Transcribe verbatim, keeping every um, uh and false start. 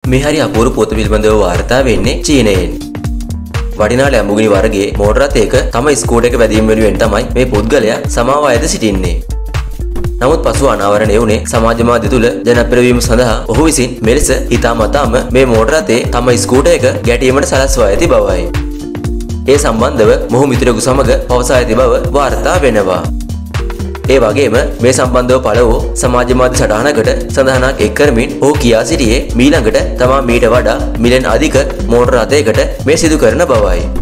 මේ හරි අපූර්ව පොත පිළිබඳව වාර්තා වෙන්නේ චීනයෙන්. වටිනා ලැම්බෝගිනි වර්ගයේ මෝටර රථයක තම ස්කූටර් එක වැදීම වෙනුවෙන් තමයි මේ පුද්ගලයා සමාව අයද සිටින්නේ. නමුත් පසුව අනාවරණය වුණේ සමාජ මාධ්‍ය තුල ජනප්‍රිය වීම සඳහා ඔහු විසින් මෙලෙස හිතාමතාම මේ මෝටර රථයේ තම ස්කූටර් එක ගැටීමට සලස්වා ඇති බවයි. ඒ සම්බන්ධව මොහු මිතුරෙකු සමග පවසා ඇති බව වාර්තා වෙනවා. ඒ වගේම මේ සම්බන්ධව පළ වූ සමාජ මාධ්‍ය සටහනකට සඳහනක් එක් කරමින් ඔහු කියා සිටියේ මීළඟට තමා මීට වඩා මිලියන් අධික මෝටර රථයකට මේ සිදු කරන බවයි.